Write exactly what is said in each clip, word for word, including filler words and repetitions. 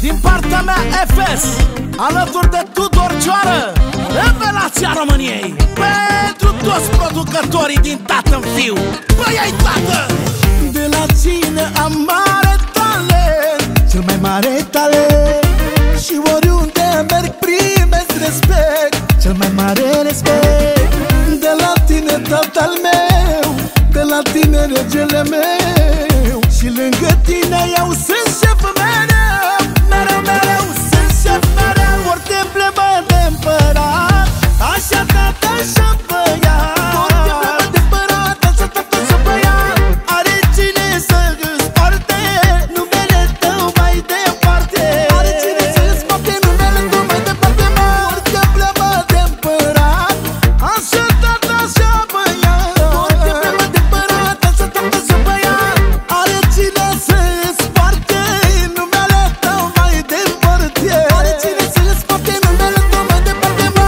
din partea mea F S, alături de Tudor Cioară, revelația României. Pentru toți producătorii din tată-n fiu, băi ai tată! De la cine am mare talent, cel mai mare talent, și oriunde merg primesc respect, cel mai mare respect. De la tine tatăl meu, de la tine regele meu, și lângă tine eu sunt șef mereu, mereu, mereu sunt șef mereu. Orice plemă de împărat, așa tata, așa băiat. Orice plemă de împărat, așa tata, așa băiat. Are cine să-ți poarte numele tău mai departe. Are cine să-ți poarte numele tău mai departe, mă. Orice plemă de împărat, așa tata, așa băiat. Orice plemă de împărat, așa tata, așa băiat. Are cine să-ți poarte numele tău mai departe. Are cine să-ți poarte numele tău mai departe, mă.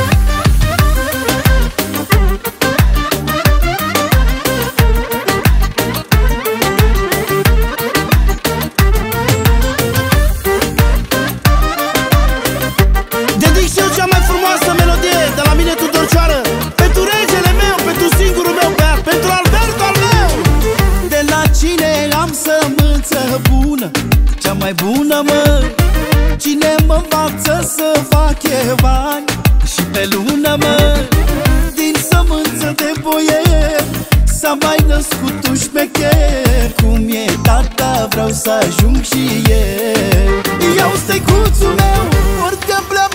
Dedic și eu cea mai frumoasă melodie de la mine, Tudor Cioară, pentru regele meu, pentru singurul meu băiat, pentru Alberto al meu. De la cine am sămânță bună, cea mai bună, mă. Cine mă învață să fac eu bani și pe lună, mă. Din sămânță de boier s-a mai născut un șmecher. Cum e tata, vreau să ajung și eu. Eu, stăicuțul meu, orice pleacă